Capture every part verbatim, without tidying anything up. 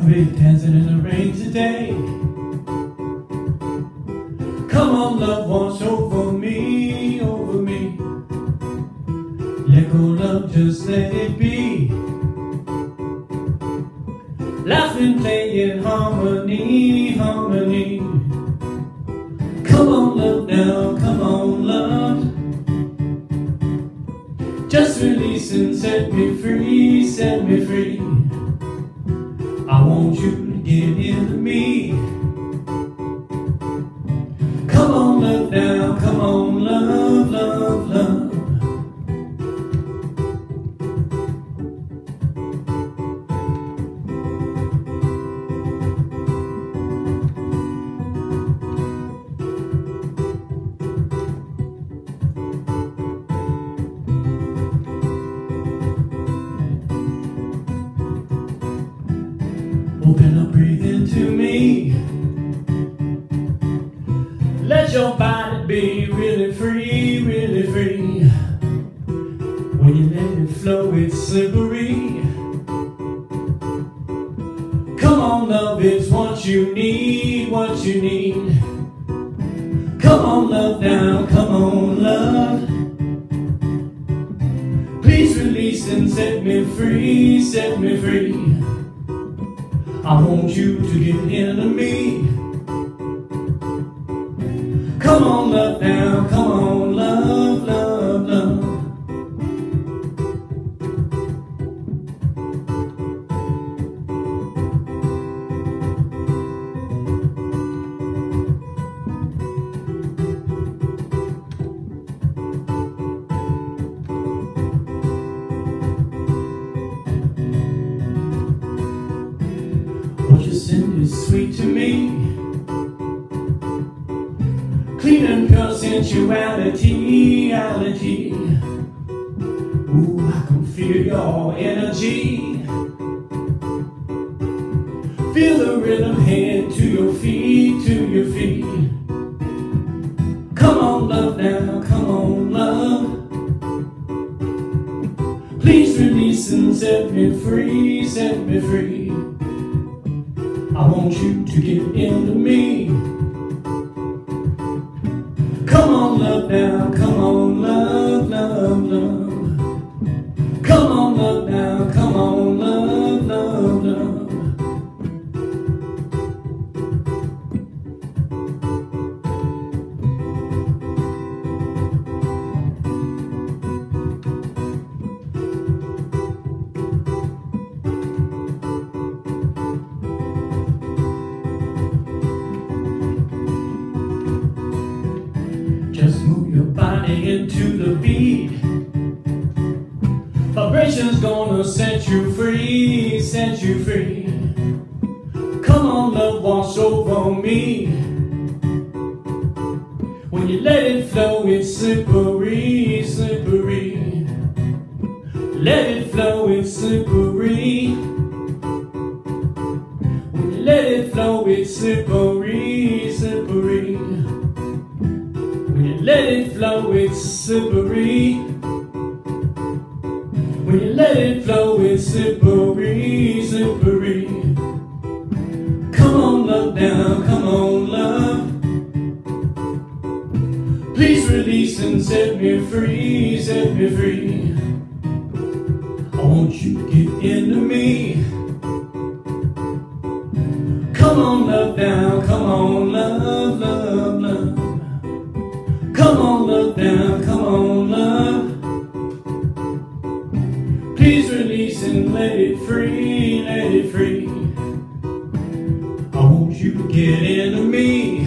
be dancing in the rain today. Come on, love, wash over me, over me. Let go, love, just let it be. Laughing, playing harmony, harmony. Come on, love, now, come on, love. Just release and set me free, set me free. I want you to get into me. Come on, love, now, come on, love, love, love. Open up, breathe into me. Let your body be really free, really free. When you let it flow, it's slippery. Come on, love, it's what you need, what you need. Come on, love, now, come on, love. Please release and set me free, set me free. I want you to get into me. Come on, love, now, come on, love, love, love. What you send is sweet to me. Clean and pure sensuality, reality. Ooh, I can feel your energy. Feel the rhythm head to your feet, to your feet. Come on, love, now, come on, love. Please release and set me free, set me free. I want you to get into me. Come on, love, now, come on, love, love, love. Come on, love, now, come on, love, love, love. Just move your body into the beat. Vibration's gonna set you free, set you free. Come on, love, wash over me. When you let it flow, it's slippery, slippery. Let it flow, it's slippery. When you let it flow, it's slippery, slippery. When you let it flow, it's slippery. When you let it flow, it's slippery, slippery. Come on, love, now, come on, love. Please release and set me free, set me free. I want you to get into me. Come on, love, now, come on, love, love, love. Come on, love, now, come on, love. Please release and let it free, let it free. I want you to get into me.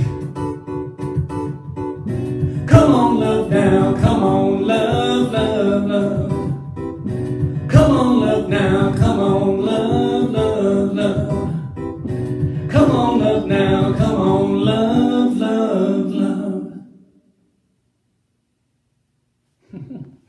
Come on, love, now, come on, love, love, love. Come on, love, now, come on, love, love, love. Come on, love, now, come on, love, love, love.